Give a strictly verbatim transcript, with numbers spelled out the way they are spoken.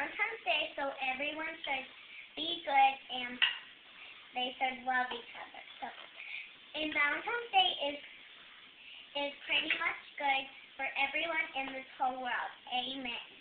Valentine's Day, so everyone should be good and they should love each other. So, and Valentine's Day is is pretty much good for everyone in this whole world. Amen.